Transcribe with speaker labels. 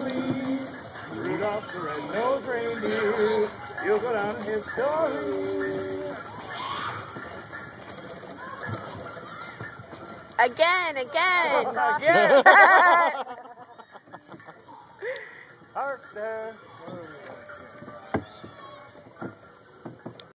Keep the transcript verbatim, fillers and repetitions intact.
Speaker 1: story. Rudolph the red-nosed reindeer, you'll go down in history.
Speaker 2: Again, again.
Speaker 1: Again. Hark there.